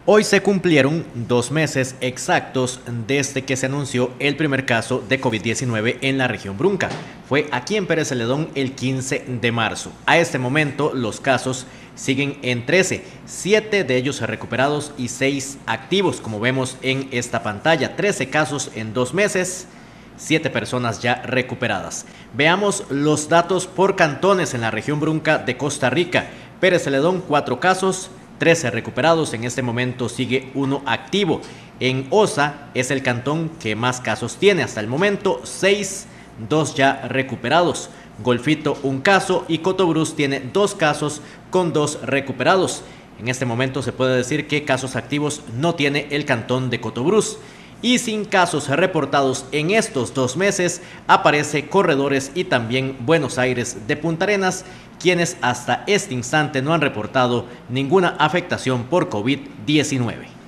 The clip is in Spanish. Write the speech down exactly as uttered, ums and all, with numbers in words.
Hoy se cumplieron dos meses exactos desde que se anunció el primer caso de COVID diecinueve en la región Brunca. Fue aquí en Pérez Celedón el quince de marzo. A este momento los casos siguen en trece, siete de ellos recuperados y seis activos, como vemos en esta pantalla. trece casos en dos meses, siete personas ya recuperadas. Veamos los datos por cantones en la región Brunca de Costa Rica. Pérez Celedón, cuatro casos, trece recuperados, en este momento sigue uno activo. En Osa es el cantón que más casos tiene, hasta el momento seis, dos ya recuperados. Golfito un caso y Cotobruz tiene dos casos con dos recuperados. En este momento se puede decir que casos activos no tiene el cantón de Cotobruz. Y sin casos reportados en estos dos meses, aparece Corredores y también Buenos Aires de Punta Arenas, quienes hasta este instante no han reportado ninguna afectación por COVID diecinueve.